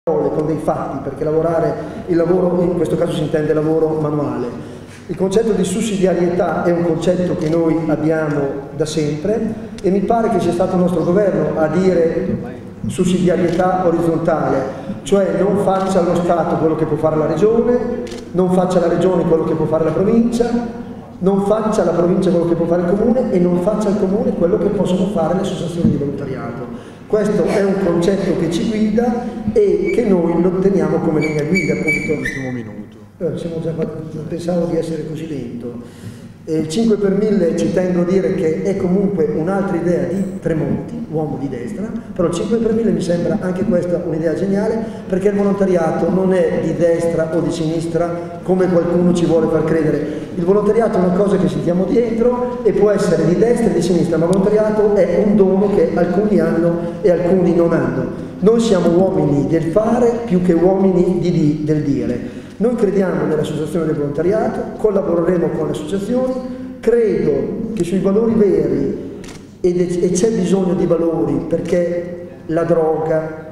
con dei fatti, perché il lavoro in questo caso si intende lavoro manuale. Il concetto di sussidiarietà è un concetto che noi abbiamo da sempre e mi pare che sia stato il nostro governo a dire sussidiarietà orizzontale, cioè non faccia lo Stato quello che può fare la Regione, non faccia la Regione quello che può fare la provincia, non faccia la provincia quello che può fare il comune e non faccia il comune quello che possono fare le associazioni di volontariato. Questo è un concetto che ci guida e che noi lo teniamo come linea guida. Ultimo minuto. Pensavo di essere così lento. Il 5 per 1000 ci tengo a dire che è comunque un'altra idea di Tremonti, uomo di destra, però il 5 per 1000 mi sembra anche questa un'idea geniale, perché il volontariato non è di destra o di sinistra come qualcuno ci vuole far credere. Il volontariato è una cosa che sentiamo dietro e può essere di destra e di sinistra, ma il volontariato è un dono che alcuni hanno e alcuni non hanno. Noi siamo uomini del fare più che uomini del dire. Noi crediamo nell'associazione del volontariato, collaboreremo con le associazioni, credo che sui valori veri, e c'è bisogno di valori perché la droga,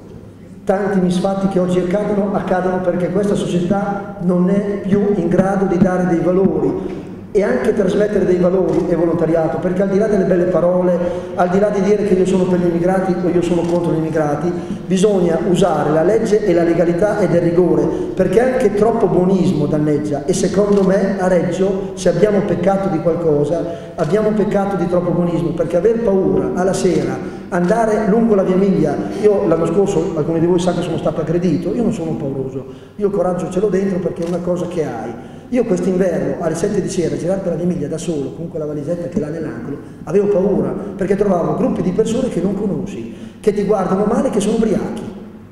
tanti misfatti che oggi accadono perché questa società non è più in grado di dare dei valori e anche trasmettere dei valori è volontariato, perché al di là delle belle parole, al di là di dire che io sono per gli immigrati o io sono contro gli immigrati, bisogna usare la legge e la legalità ed il rigore, perché anche troppo buonismo danneggia e secondo me a Reggio, se abbiamo peccato di qualcosa, abbiamo peccato di troppo buonismo, perché aver paura alla sera, andare lungo la via Emilia, io l'anno scorso, alcuni di voi sanno che sono stato aggredito, io non sono pauroso, io il coraggio ce l'ho dentro perché è una cosa che hai. Io quest'inverno alle 7 di sera girare per la via Emilia da solo con quella valigetta che l'ha nell'angolo avevo paura perché trovavo gruppi di persone che non conosci, che ti guardano male, che sono ubriachi.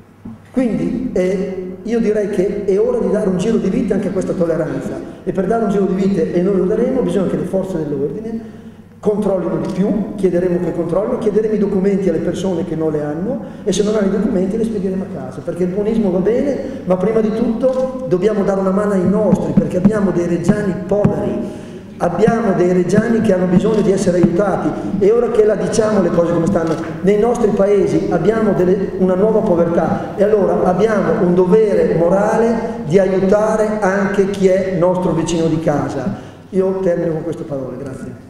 Quindi io direi che è ora di dare un giro di vita anche a questa tolleranza e per dare un giro di vita, e noi lo daremo, bisogna che le forze dell'ordine controllino di più, chiederemo che controllino, chiederemo i documenti alle persone che non le hanno e se non hanno i documenti le spedieremo a casa, perché il buonismo va bene, ma prima di tutto dobbiamo dare una mano ai nostri, perché abbiamo dei reggiani poveri, abbiamo dei reggiani che hanno bisogno di essere aiutati e ora che la diciamo le cose come stanno, nei nostri paesi abbiamo una nuova povertà e allora abbiamo un dovere morale di aiutare anche chi è nostro vicino di casa. Io termino con queste parole, grazie.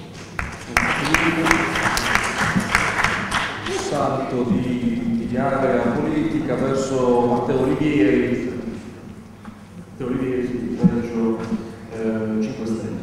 Salto di area politica verso Matteo Olivieri. Matteo Olivieri, Reggio 5 Stelle.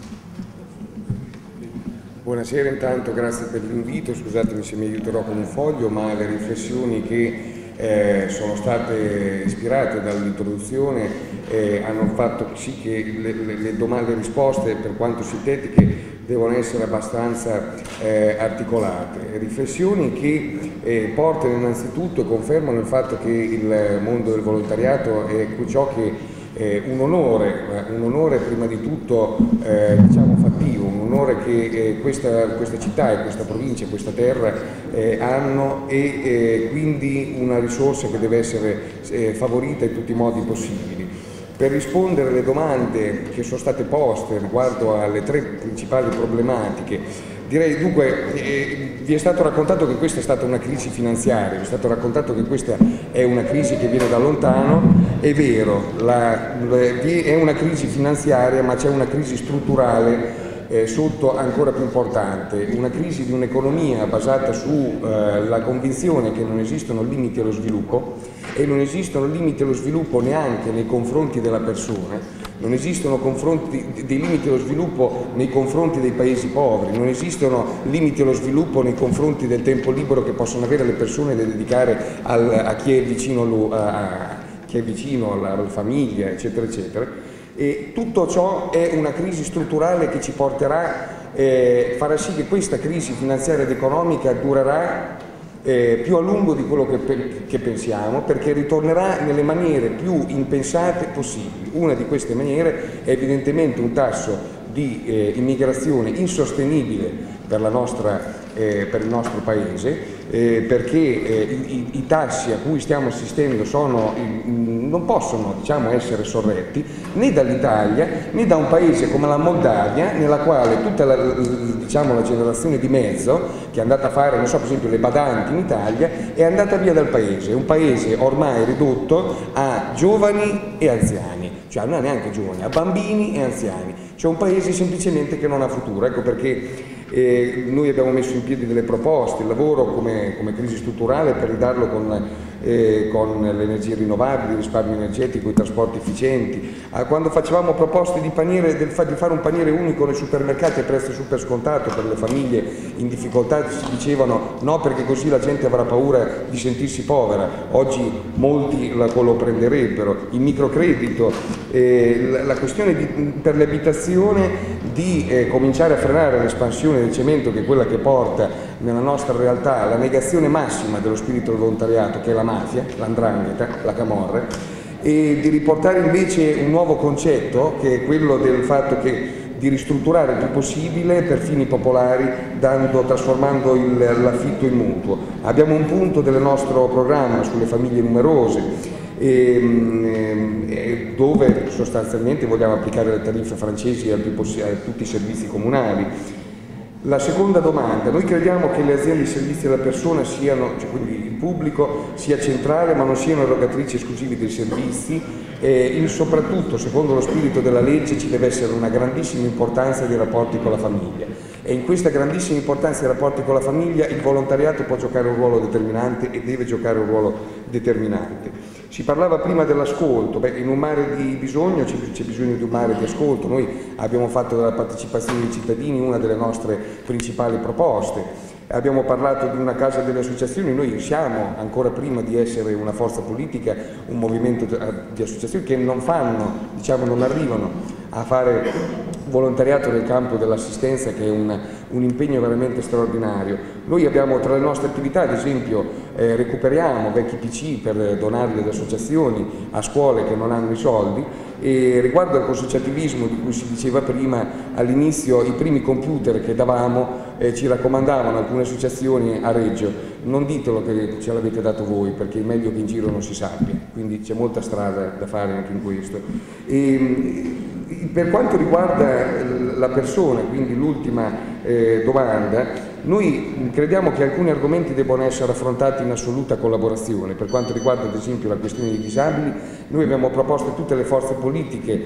Buonasera, intanto grazie per l'invito, scusatemi se mi aiuterò con un foglio, ma le riflessioni che sono state ispirate dall'introduzione hanno fatto sì che le domande e risposte, per quanto sintetiche, devono essere abbastanza articolate. Riflessioni che portano innanzitutto e confermano il fatto che il mondo del volontariato è ciò che un onore prima di tutto diciamo fattivo, un onore che questa città e questa provincia, questa terra hanno e quindi una risorsa che deve essere favorita in tutti i modi possibili. Per rispondere alle domande che sono state poste riguardo alle tre principali problematiche, direi dunque, vi è stato raccontato che questa è stata una crisi finanziaria, vi è stato raccontato che questa è una crisi che viene da lontano, è vero, è una crisi finanziaria ma c'è una crisi strutturale sotto ancora più importante, una crisi di un'economia basata sulla convinzione che non esistono limiti allo sviluppo e non esistono limiti allo sviluppo neanche nei confronti della persona, non esistono dei limiti allo sviluppo nei confronti dei paesi poveri, non esistono limiti allo sviluppo nei confronti del tempo libero che possono avere le persone da dedicare a chi è vicino alla famiglia, eccetera, eccetera. E tutto ciò è una crisi strutturale che ci porterà, farà sì che questa crisi finanziaria ed economica durerà più a lungo di quello che pensiamo, perché ritornerà nelle maniere più impensate possibili. Una di queste maniere è evidentemente un tasso di immigrazione insostenibile per il nostro paese, perché i tassi a cui stiamo assistendo non possono, diciamo, essere sorretti né dall'Italia né da un paese come la Moldavia, nella quale tutta diciamo, la generazione di mezzo che è andata a fare, non so, per esempio le badanti in Italia, è andata via dal paese. È un paese ormai ridotto a giovani e anziani, cioè non è neanche giovani, a bambini e anziani, cioè un paese semplicemente che non ha futuro. Ecco perché noi abbiamo messo in piedi delle proposte, il lavoro come crisi strutturale per ridarlo con le energie rinnovabili, il risparmio energetico, i trasporti efficienti. Quando facevamo proposte di fare un paniere unico nei supermercati a prezzo super scontato per le famiglie in difficoltà, ci dicevano no, perché così la gente avrà paura di sentirsi povera. Oggi molti lo prenderebbero. Il microcredito, la questione per l'abitazione, di cominciare a frenare l'espansione del cemento, che è quella che porta nella nostra realtà alla negazione massima dello spirito del volontariato, che è la mafia, l''ndrangheta, la camorra, e di riportare invece un nuovo concetto, che è quello del fatto di ristrutturare il più possibile per fini popolari, trasformando l'affitto in mutuo. Abbiamo un punto del nostro programma sulle famiglie numerose, dove sostanzialmente vogliamo applicare le tariffe francesi a tutti i servizi comunali. La seconda domanda: noi crediamo che le aziende di servizi alla persona siano, cioè quindi il pubblico, sia centrale, ma non siano erogatrici esclusivi dei servizi, soprattutto secondo lo spirito della legge ci deve essere una grandissima importanza dei rapporti con la famiglia, e in questa grandissima importanza dei rapporti con la famiglia il volontariato può giocare un ruolo determinante e deve giocare un ruolo determinante. Si parlava prima dell'ascolto. In un mare di bisogno c'è bisogno di un mare di ascolto. Noi abbiamo fatto della partecipazione dei cittadini una delle nostre principali proposte. Abbiamo parlato di una casa delle associazioni. Noi siamo, ancora prima di essere una forza politica, un movimento di associazioni che non arrivano a fare volontariato nel campo dell'assistenza, che è un impegno veramente straordinario. Noi abbiamo tra le nostre attività, ad esempio, recuperiamo vecchi PC per donarli alle associazioni, a scuole che non hanno i soldi, e riguardo al consociativismo di cui si diceva prima, all'inizio i primi computer che davamo ci raccomandavano alcune associazioni a Reggio: non ditelo che ce l'avete dato voi, perché è meglio che in giro non si sappia. Quindi c'è molta strada da fare anche in questo. Per quanto riguarda la persona, quindi l'ultima domanda, noi crediamo che alcuni argomenti debbano essere affrontati in assoluta collaborazione. Per quanto riguarda ad esempio la questione dei disabili, noi abbiamo proposto a tutte le forze politiche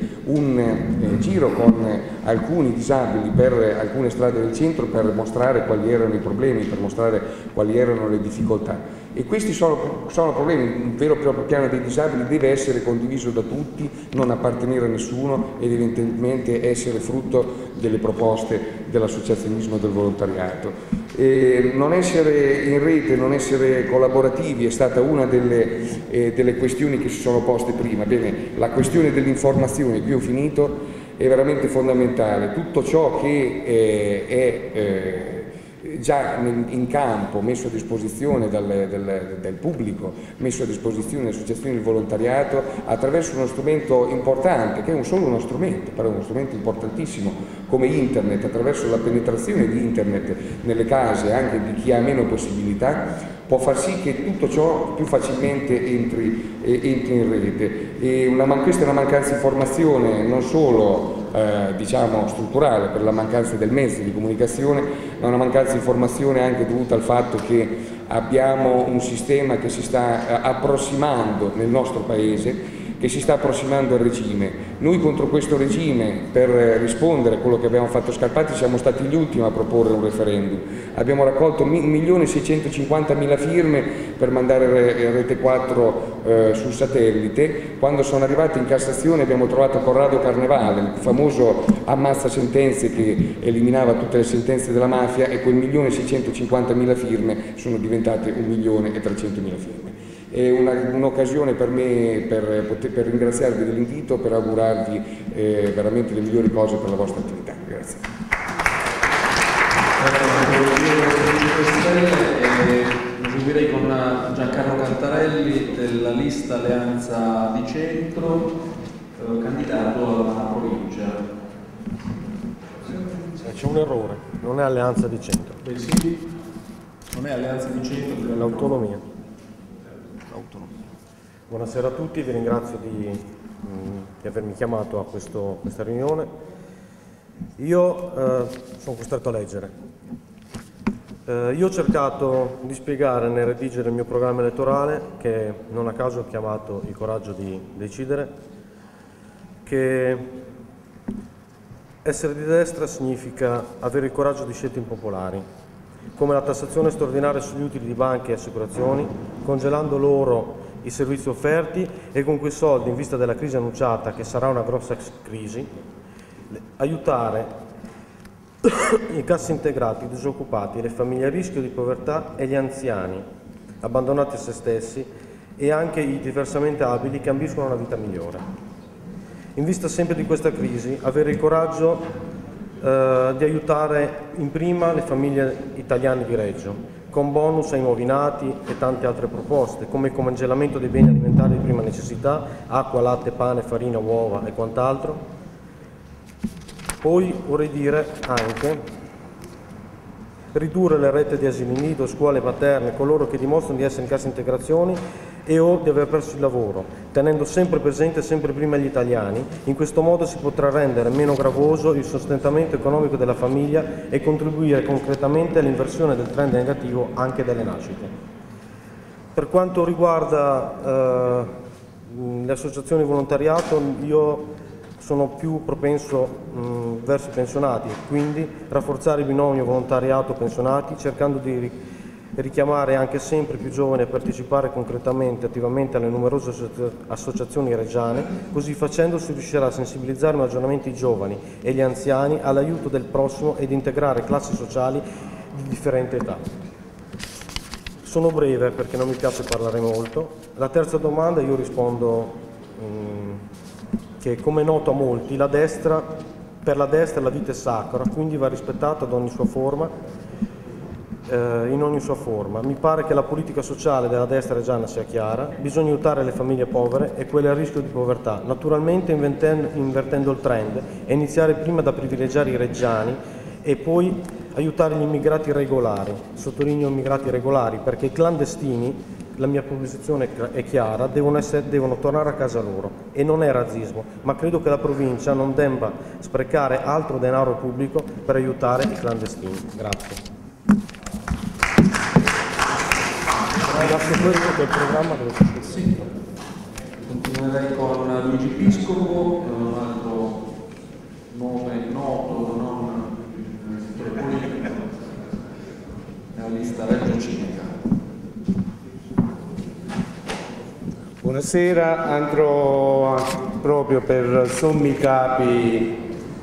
un giro con alcuni disabili per alcune strade del centro, per mostrare quali erano i problemi, per mostrare quali erano le difficoltà. E questi sono problemi. Un vero e proprio piano dei disabili deve essere condiviso da tutti, non appartenere a nessuno ed evidentemente essere frutto delle proposte dell'associazionismo e del volontariato. Non essere in rete, non essere collaborativi è stata una delle questioni che si sono poste prima. Bene, la questione dell'informazione, qui ho finito, è veramente fondamentale. Tutto ciò che è già in campo, messo a disposizione del pubblico, messo a disposizione delle associazioni di volontariato, attraverso uno strumento importante, che è solo uno strumento, però è uno strumento importantissimo come internet, attraverso la penetrazione di internet nelle case anche di chi ha meno possibilità, può far sì che tutto ciò più facilmente entri in rete. Questa è una mancanza di informazione non solo strutturale, per la mancanza del mezzo di comunicazione, ma una mancanza di informazione anche dovuta al fatto che abbiamo un sistema che si sta approssimando nel nostro paese, che si sta approssimando al regime. Noi contro questo regime, per rispondere a quello che abbiamo fatto Scarpati, siamo stati gli ultimi a proporre un referendum. Abbiamo raccolto 1.650.000 firme per mandare Rete 4 sul satellite. Quando sono arrivati in Cassazione abbiamo trovato Corrado Carnevale, il famoso ammazza sentenze che eliminava tutte le sentenze della mafia, e quel 1.650.000 firme sono diventate 1.300.000 firme. È un'occasione per me per ringraziarvi dell'invito, per augurarvi veramente le migliori cose per la vostra attività. Grazie. Proseguirei con Giancarlo Cantarelli della lista Alleanza di Centro, candidato alla provincia. C'è un errore, non è Alleanza di Centro. Sì. Non è Alleanza di Centro, è l'autonomia. Buonasera a tutti, vi ringrazio di avermi chiamato a questa riunione. Io sono costretto a leggere. Io ho cercato di spiegare nel redigere il mio programma elettorale, che non a caso ho chiamato Il coraggio di decidere, che essere di destra significa avere il coraggio di scelte impopolari, come la tassazione straordinaria sugli utili di banche e assicurazioni, congelando loro i servizi offerti e con quei soldi, in vista della crisi annunciata, che sarà una grossa crisi, aiutare i cassaintegrati, i disoccupati, le famiglie a rischio di povertà e gli anziani abbandonati a se stessi e anche i diversamente abili che ambiscono a una vita migliore. In vista sempre di questa crisi, avere il coraggio di aiutare in prima le famiglie italiane di Reggio, con bonus ai nuovi nati e tante altre proposte, come il congelamento dei beni alimentari di prima necessità, acqua, latte, pane, farina, uova e quant'altro. Poi vorrei dire anche ridurre le rette di asili nido, scuole materne, coloro che dimostrano di essere in cassa integrazione e o di aver perso il lavoro, tenendo sempre presente sempre prima gli italiani. In questo modo si potrà rendere meno gravoso il sostentamento economico della famiglia e contribuire concretamente all'inversione del trend negativo anche delle nascite. Per quanto riguarda le associazioni di volontariato, io sono più propenso verso i pensionati, quindi rafforzare il binomio volontariato-pensionati, cercando di richiamare anche sempre più giovani a partecipare concretamente, attivamente alle numerose associazioni reggiane. Così facendo si riuscirà a sensibilizzare maggiormente i giovani e gli anziani all'aiuto del prossimo ed integrare classi sociali di differente età. Sono breve perché non mi piace parlare molto. La terza domanda io rispondo che, come è noto a molti, per la destra la vita è sacra, quindi va rispettata ad ogni sua forma. In ogni sua forma. Mi pare che la politica sociale della destra reggiana sia chiara: bisogna aiutare le famiglie povere e quelle a rischio di povertà, naturalmente invertendo il trend e iniziare prima da privilegiare i reggiani e poi aiutare gli immigrati regolari. Sottolineo immigrati regolari perché i clandestini, la mia posizione è chiara, devono tornare a casa loro, e non è razzismo, ma credo che la provincia non debba sprecare altro denaro pubblico per aiutare i clandestini. Grazie. Grazie questo che il programma deve essere. Sì. Continuerei con Luigi Piscopo, un altro nome noto, non nel settore politico, nella lista Reggio Civica. Buonasera, andrò proprio per sommi capi.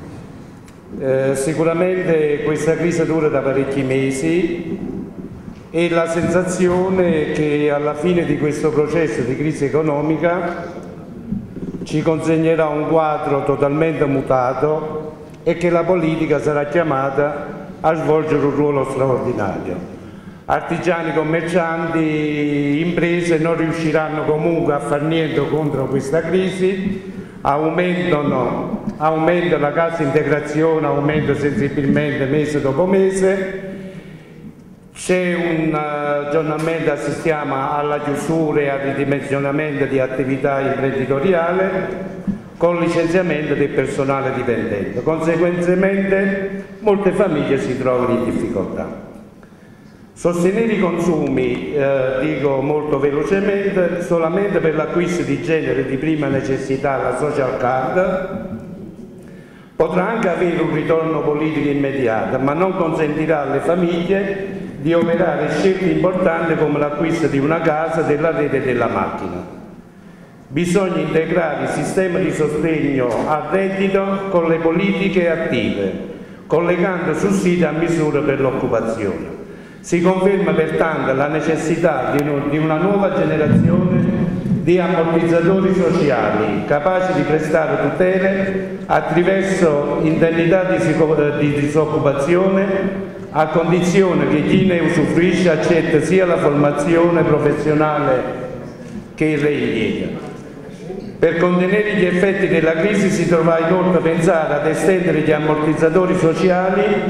Sicuramente questa crisi dura da parecchi mesi e la sensazione che alla fine di questo processo di crisi economica ci consegnerà un quadro totalmente mutato e che la politica sarà chiamata a svolgere un ruolo straordinario. Artigiani, commercianti, imprese non riusciranno comunque a far niente contro questa crisi, aumenta la cassa integrazione, aumenta sensibilmente mese dopo mese. Giornalmente assistiamo alla chiusura e al ridimensionamento di attività imprenditoriali con licenziamento del personale dipendente. Conseguentemente molte famiglie si trovano in difficoltà. Sostenere i consumi, dico molto velocemente, solamente per l'acquisto di generi di prima necessità, la social card, potrà anche avere un ritorno politico immediato, ma non consentirà alle famiglie di operare scelte importanti come l'acquisto di una casa, della rete e della macchina. Bisogna integrare il sistema di sostegno al reddito con le politiche attive, collegando sussidi a misure per l'occupazione. Si conferma pertanto la necessità di una nuova generazione di ammortizzatori sociali capaci di prestare tutele attraverso indennità di disoccupazione, a condizione che chi ne usufruisce accetta sia la formazione professionale che il reimpiego. Per contenere gli effetti della crisi si dovrà inoltre pensare ad estendere gli ammortizzatori sociali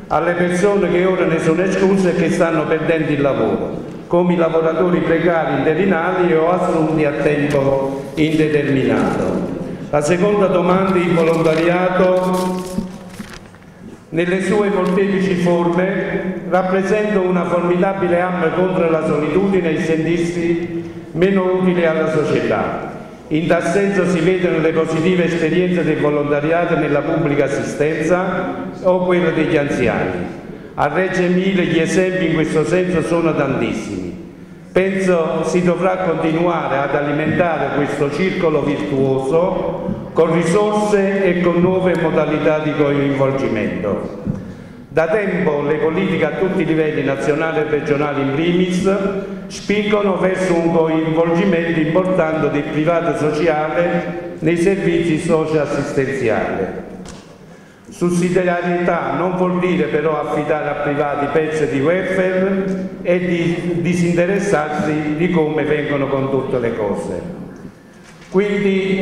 alle persone che ora ne sono escluse e che stanno perdendo il lavoro, come i lavoratori precari interinali o assunti a tempo indeterminato. La seconda domanda, il volontariato nelle sue molteplici forme rappresenta una formidabile arma contro la solitudine e il sentirsi meno utile alla società. In tal senso si vedono le positive esperienze del volontariato nella pubblica assistenza o quella degli anziani. A Reggio Emilia gli esempi in questo senso sono tantissimi. Penso si dovrà continuare ad alimentare questo circolo virtuoso con risorse e con nuove modalità di coinvolgimento. Da tempo le politiche a tutti i livelli, nazionali e regionali in primis, spingono verso un coinvolgimento importante del privato sociale nei servizi socio-assistenziali. Sussidiarietà non vuol dire però affidare a privati pezzi di welfare e di disinteressarsi di come vengono condotte le cose. Quindi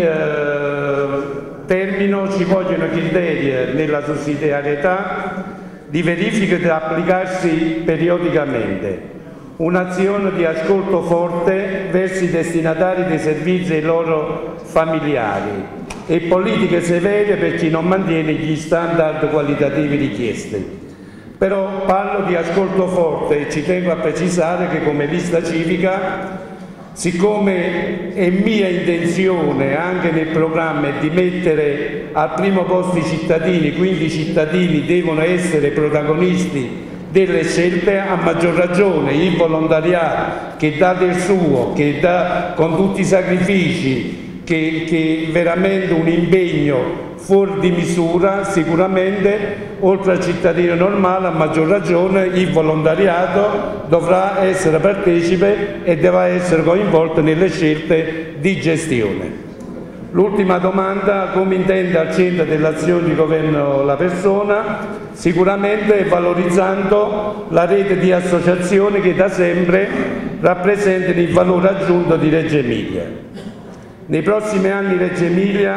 termino, ci vogliono criteri nella sussidiarietà di verifica da applicarsi periodicamente, un'azione di ascolto forte verso i destinatari dei servizi e i loro familiari e politiche severe per chi non mantiene gli standard qualitativi richiesti. Però parlo di ascolto forte e ci tengo a precisare che come lista civica, siccome è mia intenzione anche nel programma di mettere al primo posto i cittadini, quindi i cittadini devono essere protagonisti delle scelte, a maggior ragione il volontariato che dà del suo, che dà con tutti i sacrifici, che veramente un impegno fuori di misura, sicuramente oltre al cittadino normale, a maggior ragione il volontariato dovrà essere partecipe e dovrà essere coinvolto nelle scelte di gestione. L'ultima domanda, come intende al centro dell'azione di governo la persona? Sicuramente valorizzando la rete di associazioni che da sempre rappresentano il valore aggiunto di Reggio Emilia. Nei prossimi anni Reggio Emilia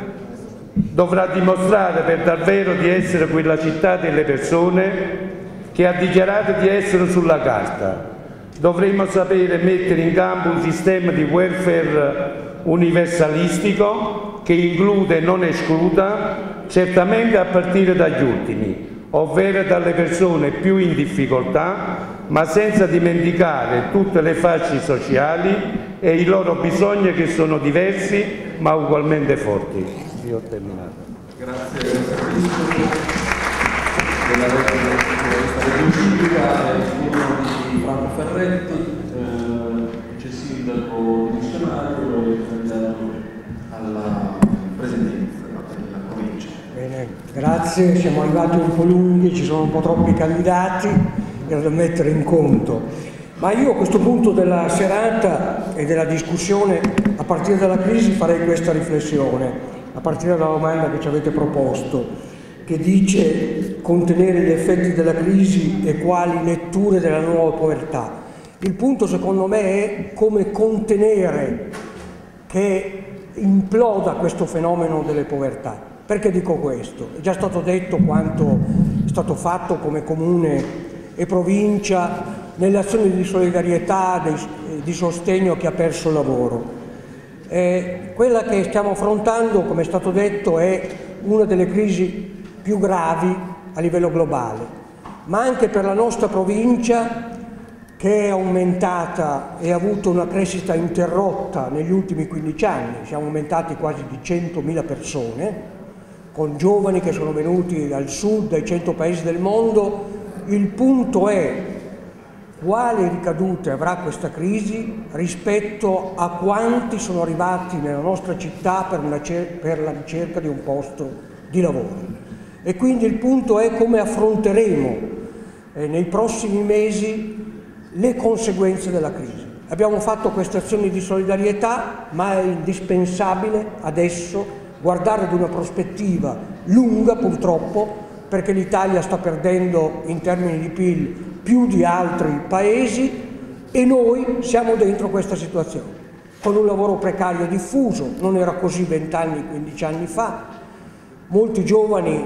dovrà dimostrare per davvero di essere quella città delle persone che ha dichiarato di essere sulla carta. Dovremo sapere mettere in campo un sistema di welfare universalistico che include e non escluda, certamente a partire dagli ultimi, ovvero dalle persone più in difficoltà, ma senza dimenticare tutte le fasce sociali e i loro bisogni che sono diversi ma ugualmente forti. Io ho terminato. Grazie della Regione Civica e il turno di Franco Ferretti, vice sindaco dimissionario e candidato alla presidenza della provincia. Bene, grazie, siamo arrivati un po' lunghi, ci sono un po' troppi candidati da mettere in conto. Ma io a questo punto della serata e della discussione, a partire dalla crisi, farei questa riflessione, a partire dalla domanda che ci avete proposto, che dice contenere gli effetti della crisi e quali letture della nuova povertà. Il punto secondo me è come contenere che imploda questo fenomeno delle povertà. Perché dico questo? È già stato detto quanto è stato fatto come comune e provincia nelle azioni di solidarietà, di sostegno a chi ha perso il lavoro. Quella che stiamo affrontando, come è stato detto, è una delle crisi più gravi a livello globale, ma anche per la nostra provincia, che è aumentata e ha avuto una crescita interrotta negli ultimi 15 anni. Siamo aumentati quasi di 100.000 persone, con giovani che sono venuti dal sud, dai 100 paesi del mondo. Il punto è quali ricadute avrà questa crisi rispetto a quanti sono arrivati nella nostra città per la ricerca di un posto di lavoro. E quindi il punto è come affronteremo nei prossimi mesi le conseguenze della crisi. Abbiamo fatto queste azioni di solidarietà, ma è indispensabile adesso guardare ad una prospettiva lunga, purtroppo, perché l'Italia sta perdendo in termini di PIL più di altri paesi e noi siamo dentro questa situazione, con un lavoro precario diffuso. Non era così 20 anni, 15 anni fa. Molti giovani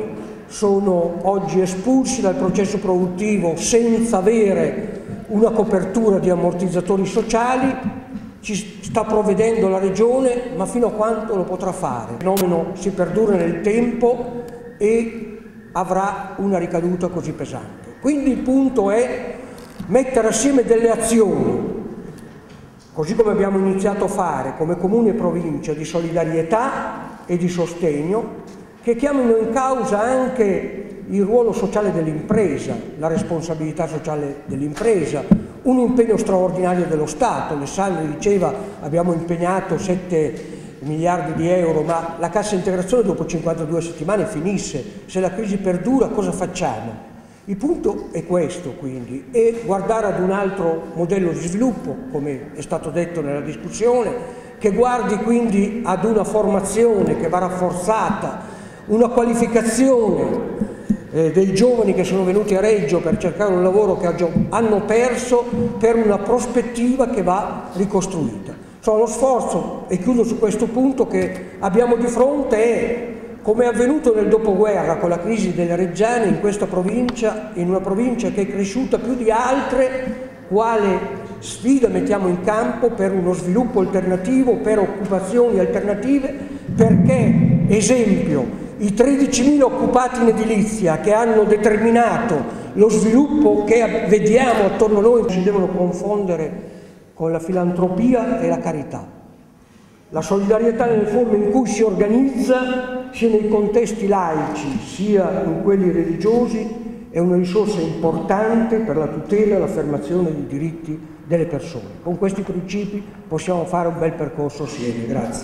sono oggi espulsi dal processo produttivo senza avere una copertura di ammortizzatori sociali. Ci sta provvedendo la Regione, ma fino a quando lo potrà fare? Il fenomeno si perdura nel tempo e avrà una ricaduta così pesante. Quindi il punto è mettere assieme delle azioni, così come abbiamo iniziato a fare come Comune e Provincia, di solidarietà e di sostegno, che chiamino in causa anche il ruolo sociale dell'impresa, la responsabilità sociale dell'impresa, un impegno straordinario dello Stato. Alessandro diceva abbiamo impegnato 7 miliardi di euro, ma la cassa integrazione dopo 52 settimane finisse. Se la crisi perdura cosa facciamo? Il punto è questo, quindi, e guardare ad un altro modello di sviluppo, come è stato detto nella discussione, che guardi quindi ad una formazione che va rafforzata, una qualificazione dei giovani che sono venuti a Reggio per cercare un lavoro che hanno perso, per una prospettiva che va ricostruita. Lo sforzo, e chiudo su questo punto, che abbiamo di fronte è, come è avvenuto nel dopoguerra con la crisi delle Reggiane, in questa provincia, in una provincia che è cresciuta più di altre, quale sfida mettiamo in campo per uno sviluppo alternativo, per occupazioni alternative, perché, esempio, i 13.000 occupati in edilizia che hanno determinato lo sviluppo che vediamo attorno a noi non si devono confondere con la filantropia e la carità. La solidarietà nelle forme in cui si organizza, sia nei contesti laici sia in quelli religiosi, è una risorsa importante per la tutela e l'affermazione dei diritti delle persone. Con questi principi possiamo fare un bel percorso assieme. Grazie.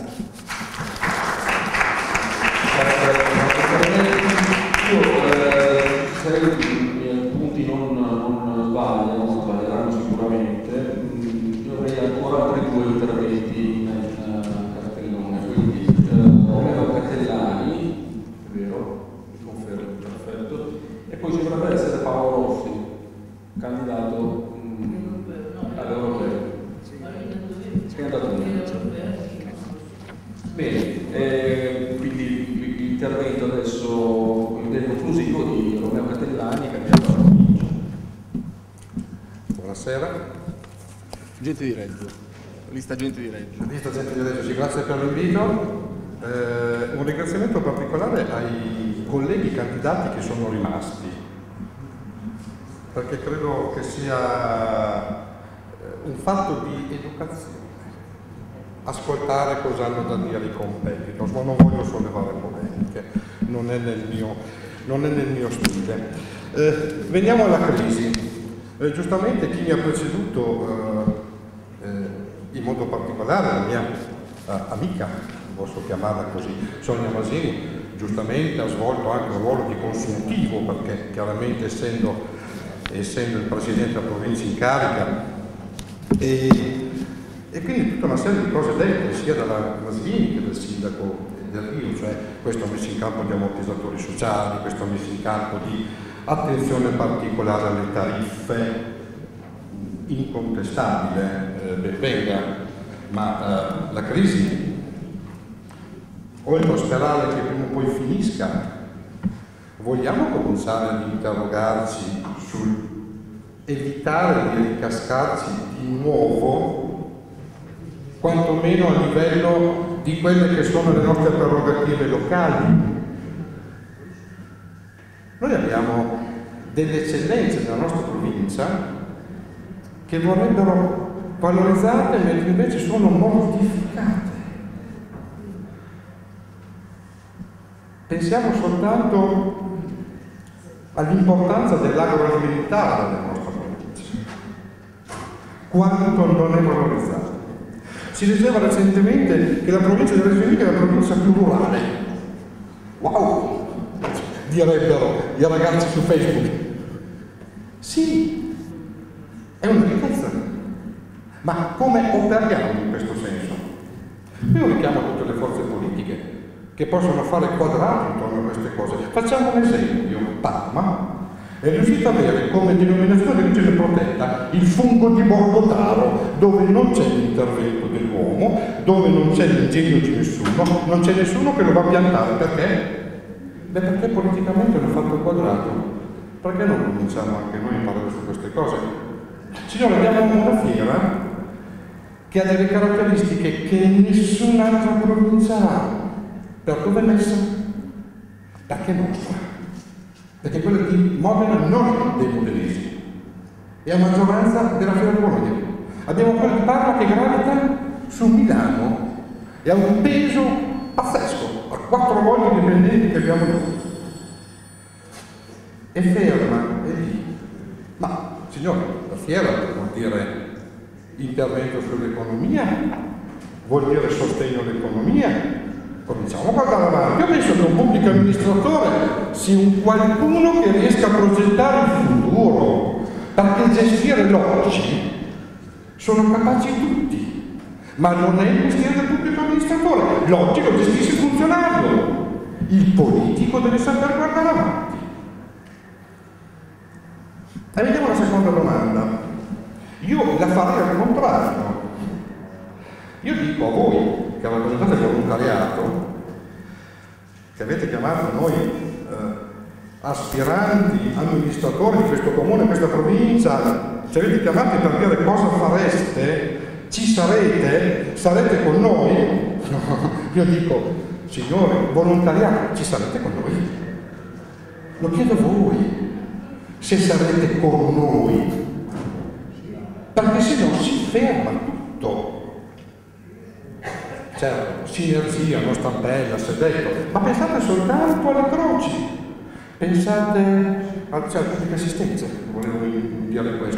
Se i punti non sbaglieranno sicuramente, io avrei ancora altri 2 interventi in cartellone, quindi Romeo Catellani, è vero, mi confermo, perfetto, e poi ci dovrebbe essere Paolo Rossi, candidato all'Europeo. Si è andato bene, quindi l'intervento adesso del conclusivo di Romeo Catellani, candidato alla provincia. Buonasera. Gente di Reggio, lista Gente di Reggio. Lista Gente di Reggio, sì, grazie per l'invito. Un ringraziamento particolare ai colleghi candidati che sono rimasti, perché credo che sia un fatto di educazione. Ascoltare cosa hanno da dire i competitor, ma non voglio sollevare polemiche, non è nel mio stile. Veniamo alla crisi. Giustamente chi mi ha preceduto, in modo particolare la mia amica, posso chiamarla così, Sonia Masini, giustamente ha svolto anche un ruolo di consultivo, perché chiaramente essendo il Presidente della provincia in carica, e quindi tutta una serie di cose dette sia dalla Masini che del sindaco del Rio, cioè questo ha messo in campo di ammortizzatori sociali, questo ha messo in campo di attenzione particolare alle tariffe, incontestabile, ben venga, ma la crisi, oltre a sperare che prima o poi finisca, vogliamo cominciare ad interrogarci sul evitare di ricascarci di nuovo, quantomeno a livello di quelle che sono le nostre prerogative locali. Noi abbiamo delle eccellenze nella nostra provincia che vorrebbero valorizzate, mentre invece sono mortificate. Pensiamo soltanto all'importanza dell'agroalimentare nella nostra provincia, quanto non è valorizzato. Si diceva recentemente che la provincia di Reggio Emilia è la provincia più rurale. Wow! Direbbero i ragazzi su Facebook. Sì, è una ricchezza. Ma come operiamo in questo senso? Io richiamo tutte le forze politiche che possono fare quadrati intorno a queste cose. Facciamo un esempio. Parma è riuscita ad avere come denominazione di origine protetta il fungo di Borgotaro, dove non c'è l'intervento dell'uomo, dove non c'è l'ingegno di nessuno, non c'è nessuno che lo va a piantare. Perché? Beh, perché politicamente hanno fatto il quadrato. Perché non cominciamo anche noi a parlare su queste cose? Signore, abbiamo una fiera che ha delle caratteristiche che nessun'altra provincia ha. Per dove è messa? Perché è nostra. Perché quella di Modena non è dei modenesi, è a maggioranza della Fiera di Bologna. Abbiamo quella di Parma che gravita su Milano e ha un peso pazzesco, a 4 volte i dipendenti che abbiamo noi. È ferma, è lì. Ma, signore, la fiera vuol dire intervento sull'economia, vuol dire sostegno all'economia. Cominciamo a guardare avanti. Io penso che un pubblico amministratore sia un qualcuno che riesca a progettare il futuro, perché gestire l'oggi sono capaci tutti, ma non è il mestiere del pubblico amministratore. L'oggi lo gestisce il funzionario, il politico deve saper guardare avanti. E vediamo la seconda domanda. Io la farei al contrario. Io dico a voi che rappresentate il volontariato, che avete chiamato noi aspiranti amministratori di questo comune, questa provincia, ci avete chiamati per dire cosa fareste, ci sarete con noi? Io dico, signori, volontariato, ci sarete con noi? Lo chiedo a voi, se sarete con noi, perché se no si ferma tutto. Certo, sinergia, non stampella, si è detto, ma pensate soltanto alle croci, pensate alla pubblica assistenza, volevo dire questo,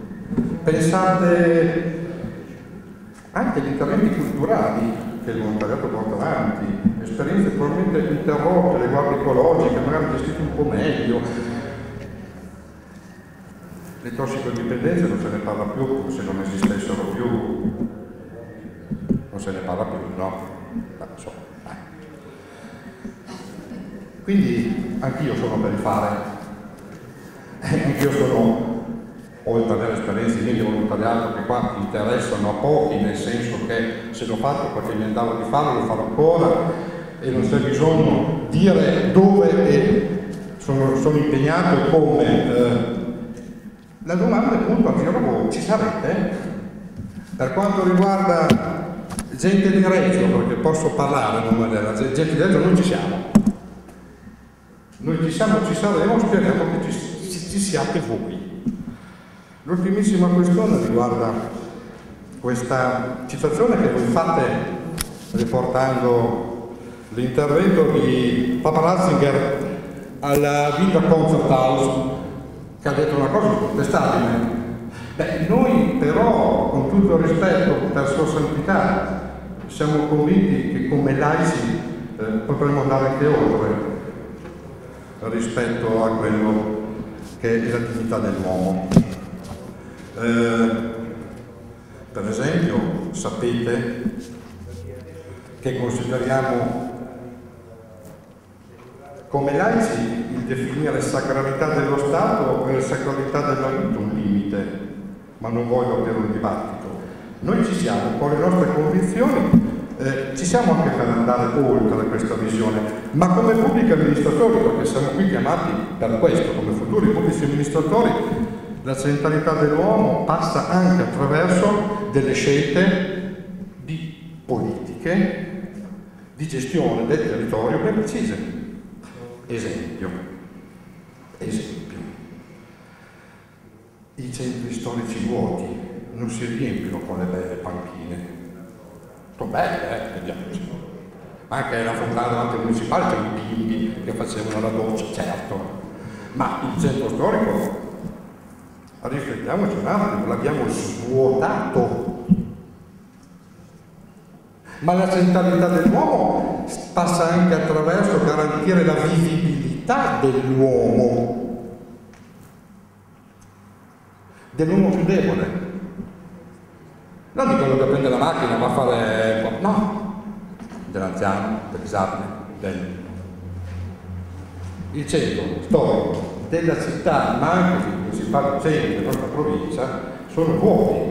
pensate anche agli interventi culturali che il volontariato porta avanti, esperienze probabilmente interrotte, le guardie ecologiche, magari gestite un po' meglio. Le tossicodipendenze non se ne parla più come se non esistessero più. Non se ne parla più, no? Insomma, quindi anch'io sono per il fare, anch'io sono, oltre ad avere esperienze di volontariato che qua interessano a pochi, nel senso che se l'ho fatto perché mi andava di farlo, lo farò ancora e non c'è bisogno di dire dove sono impegnato e come. La domanda è appunto a giro voi, ci sarete? Per quanto riguarda gente di Reggio, perché posso parlare a nome della gente di Reggio, noi ci siamo. Noi ci siamo, ci saremo, speriamo che ci siate voi. L'ultimissima questione riguarda questa citazione che voi fate riportando l'intervento di Papa Ratzinger alla Villa Concert House, che ha detto una cosa contestabile. Beh, noi però, con tutto il rispetto per Sua Santità, siamo convinti che come laici potremmo andare anche oltre rispetto a quello che è la dignità dell'uomo. Per esempio, sapete che consideriamo come laici il definire sacralità dello Stato e sacralità della vita un limite, ma non voglio avere un dibattito. Noi ci siamo con le nostre convinzioni, ci siamo anche per andare oltre questa visione, ma come pubblici amministratori, perché siamo qui chiamati per questo, come futuri pubblici amministratori, la centralità dell'uomo passa anche attraverso delle scelte di politiche, di gestione del territorio ben precise. Esempio, i centri storici vuoti non si riempiono con le belle panchine. Sono belle, vediamoci. Anche la fontana davanti municipale c'erano i bimbi che facevano la doccia, certo. Ma il centro storico, riflettiamoci un attimo, l'abbiamo svuotato. Ma la centralità dell'uomo passa anche attraverso garantire la vivibilità dell'uomo più debole. Non di quello che prende la macchina va a fare, no, dell'anziano, del disabile, il centro storico della città, ma anche i principali centri della nostra provincia, sono vuoti.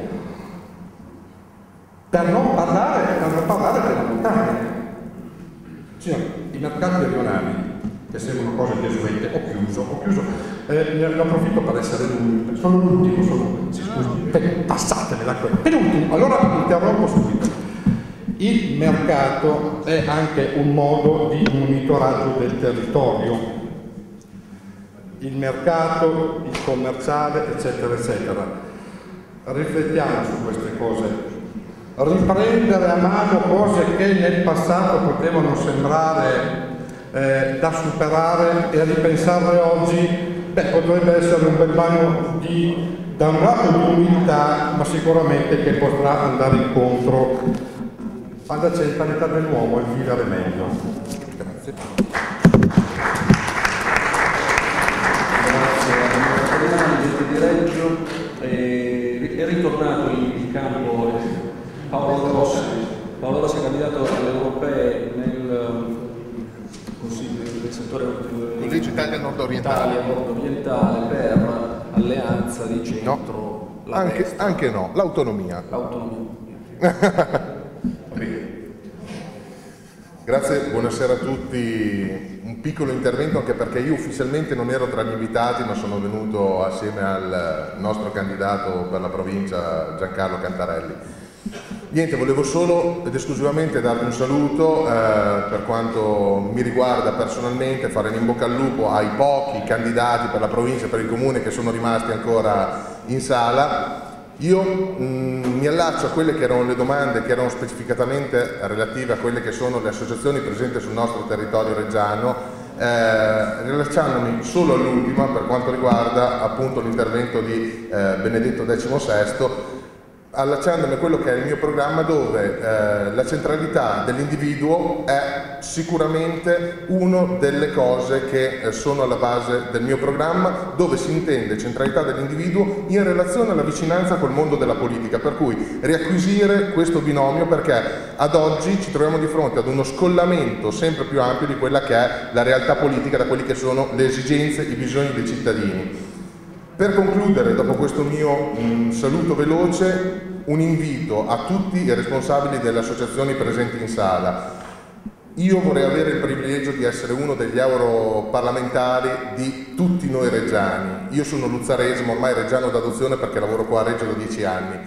Per non parlare della montagna. Cioè, i mercati regionali che sembrano cose desuete. Ho chiuso. Ne approfitto per essere l'ultimo. Sono l'ultimo, passatemela quella. Penultimo, allora interrompo subito. Il mercato è anche un modo di monitoraggio del territorio. Il mercato, il commerciale, eccetera, eccetera. Riflettiamo su queste cose. Riprendere a mano cose che nel passato potevano sembrare da superare e ripensarle oggi, potrebbe essere un bel bagno da un lato di umiltà, ma sicuramente che potrà andare incontro alla centralità dell'uomo e vivere meglio. Grazie. Grazie di Reggio. È ritornato in campo Paolo Rossi. Paolo Rossi è candidato alle europee nel Consiglio del settore Collegio Italia Nord-Orientale per alleanza di centro. No, anche no, l'autonomia. Grazie, buonasera a tutti. Un piccolo intervento anche perché io ufficialmente non ero tra gli invitati, ma sono venuto assieme al nostro candidato per la provincia Giancarlo Cantarelli. Niente, volevo solo ed esclusivamente darvi un saluto, per quanto mi riguarda personalmente, fare in bocca al lupo ai pochi candidati per la provincia e per il comune che sono rimasti ancora in sala. Io mi allaccio a quelle che erano le domande che erano specificatamente relative a quelle che sono le associazioni presenti sul nostro territorio reggiano, rilacciandomi solo all'ultima per quanto riguarda appunto l'intervento di Benedetto XVI, allacciandomi a quello che è il mio programma, dove la centralità dell'individuo è sicuramente una delle cose che sono alla base del mio programma, dove si intende centralità dell'individuo in relazione alla vicinanza col mondo della politica, per cui riacquisire questo binomio, perché ad oggi ci troviamo di fronte ad uno scollamento sempre più ampio di quella che è la realtà politica da quelli che sono le esigenze, i bisogni dei cittadini. Per concludere, dopo questo mio saluto veloce, un invito a tutti i responsabili delle associazioni presenti in sala. Io vorrei avere il privilegio di essere uno degli europarlamentari di tutti noi reggiani. Io sono luzzarese, ma ormai reggiano d'adozione perché lavoro qua a Reggio da 10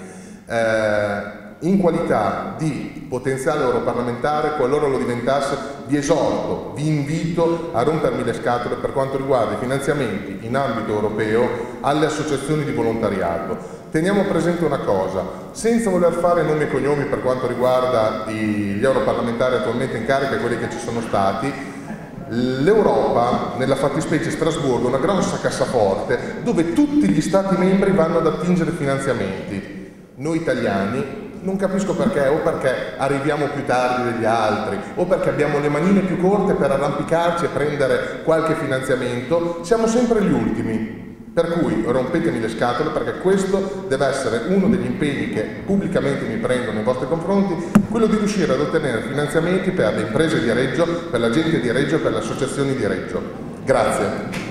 anni. In qualità di potenziale europarlamentare, qualora lo diventasse, vi esorto, vi invito a rompermi le scatole per quanto riguarda i finanziamenti in ambito europeo alle associazioni di volontariato. Teniamo presente una cosa, senza voler fare nomi e cognomi per quanto riguarda gli europarlamentari attualmente in carica e quelli che ci sono stati, l'Europa, nella fattispecie Strasburgo, è una grossa cassaforte dove tutti gli Stati membri vanno ad attingere finanziamenti. Noi italiani non capisco perché, o perché arriviamo più tardi degli altri, o perché abbiamo le manine più corte per arrampicarci e prendere qualche finanziamento, siamo sempre gli ultimi. Per cui rompetemi le scatole, perché questo deve essere uno degli impegni che pubblicamente mi prendo nei vostri confronti, quello di riuscire ad ottenere finanziamenti per le imprese di Reggio, per la gente di Reggio e per le associazioni di Reggio. Grazie.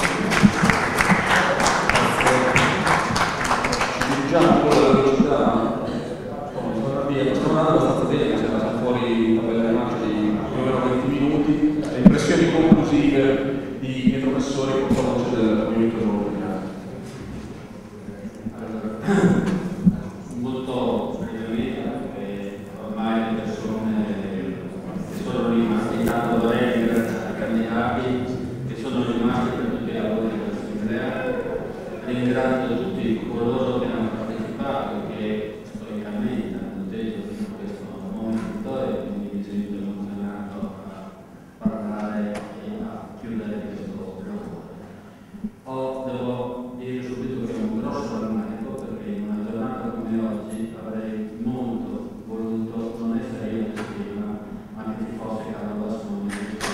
Le impressioni conclusive di Pietro Messori, portavoce del Movimento Europeo. Molto brevemente, perché ormai le persone che sono rimaste in tanto vorrei ringraziare i candidati che sono rimasti per tutti i lavori dell'Assemblea. Ringrazio tutti coloro che hanno partecipato e che storicamente hanno teso fino a questo momento e quindi mi sento emozionato a parlare e a chiudere questo lavoro. Devo dire subito che è un grosso rammarico, perché in una giornata come oggi avrei molto voluto non essere io nel prima, ma che ci fosse Carlo Assoni.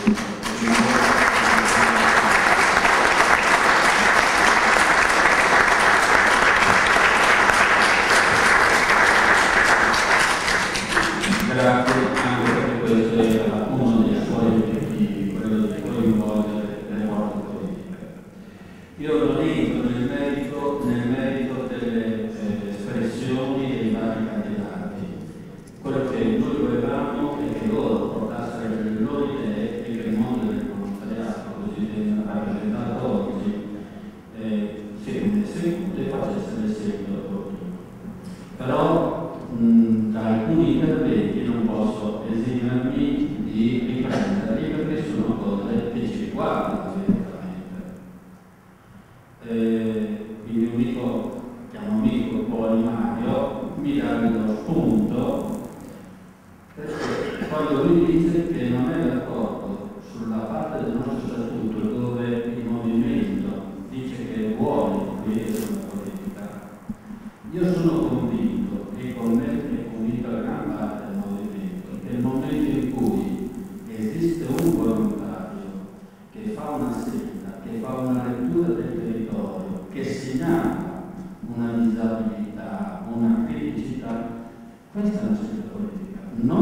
Grazie anche perché questo era uno dei suoi obiettivi, quello di coinvolgere le forze politiche. Io non entro nel merito delle espressioni dei vari candidati. Quello che noi volevamo è che loro portassero le loro idee e che il mondo del volontariato quando lui dice che non è d'accordo sulla parte del nostro statuto dove il movimento dice che è buono includere una politica, io sono convinto, e con me è convinta la gran parte del movimento, che nel momento in cui esiste un volontario che fa una scelta, che fa una lettura del territorio, che segnala una disabilità, una criticità, questa è una scelta politica,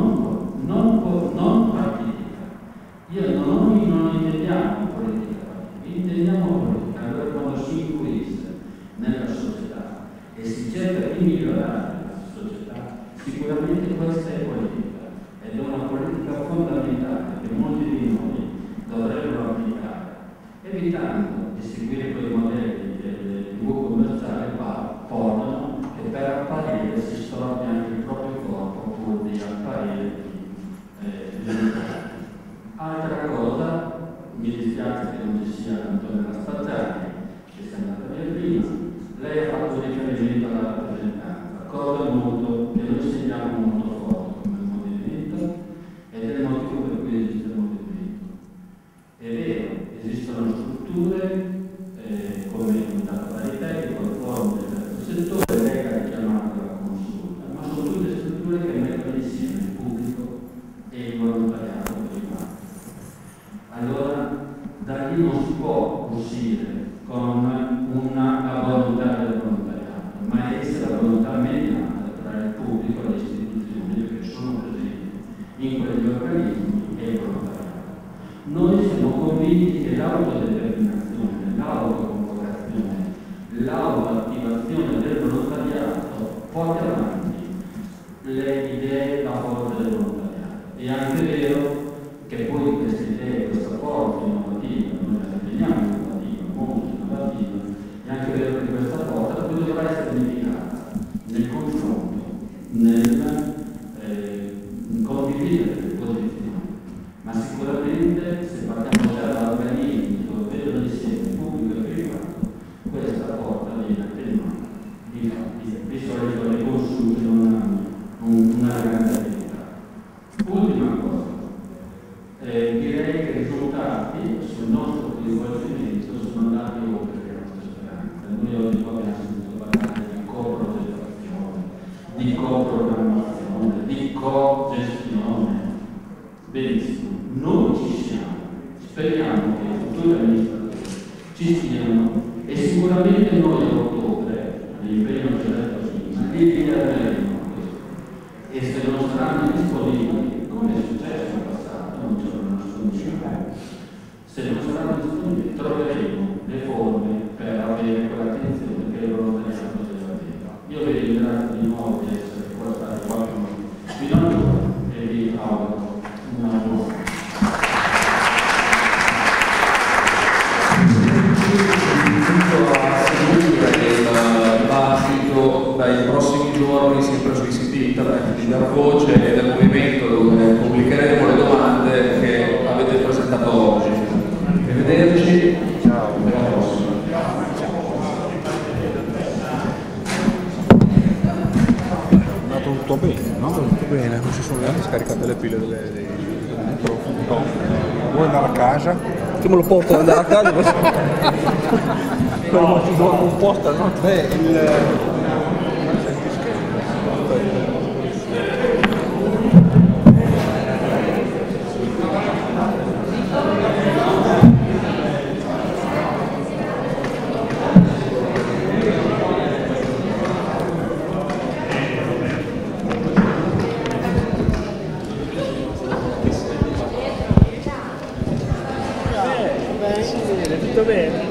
non partitica. Noi non intendiamo politica partitica, intendiamo politica. Allora quando si incluisce nella società e si cerca di migliorare la società, sicuramente questa è politica ed è una politica fondamentale che molti di noi dovrebbero applicare, evitando di seguire quei modelli del TV commerciale portano che per apparire si storpia anche il proprio corpo pur di apparire altra cosa, mi dispiace che non ci sia Antonella Spaggiani, che sia andata via prima, lei ha fatto riferimento alla rappresentanza, cosa molto che noi sentiamo molto forte come movimento ed è il motivo per cui esiste il movimento. È vero, esistono strutture come il comitato paritetico, il forum del terzo settore, lei ha richiamato la consulta, ma sono tutte strutture che mettono insieme il pubblico e il volontariato privato. Allora, da lì non si può uscire con una volontà del volontariato, ma essere la volontà mediata tra il pubblico e le istituzioni che sono presenti in quegli organismi e il volontariato. Noi siamo convinti che l'autodeterminazione, l'autoconvocazione, l'autoattivazione del volontariato porti avanti le idee a favore del volontariato. È anche vero che poi queste idee, questa porta innovativa, noi la riteniamo innovativa, molto innovativa, è anche vero che questa porta poi dovrà essere indicata nel confronto, nel condividere le posizioni, ma sicuramente se partiamo già da organismi dove vedono insieme pubblico e privato, questa porta viene attenuata. Infatti, di solito le consulte non hanno una grande attività. Ultima cosa. Direi che i risultati sul nostro coinvolgimento sono andati oltre le nostre speranze. Noi oggi abbiamo sentito parlare di coprogettazione, di coprogrammazione, di cogestione. Benissimo, noi ci siamo, speriamo che i futuri amministratori ci siano e sicuramente noi a ottobre, l'impegno che ho detto prima, litigheremo questo e se non saranno disponibili, come è successo in passato, non c'è una soluzione. Se non saranno disponibili troveremo le forme per avere quell'attenzione che il volontariato deve avere. Io vi ringrazio di nuovo di essere qua stati qualche minuto e vi auguro una buona. Invito a seguire il dibattito dai prossimi giorni sempre sui siti internet di Dar Voce e del movimento, dove pubblicheremo le domande che avete presentato oggi. Arrivederci, ciao, alla prossima. È andato tutto bene, no? Tutto bene, non si sono scaricate le pile dei microfoni. Vuoi andare a casa? Che me lo porto ad andare a casa? Quello ci do composta, no? Tutto bene?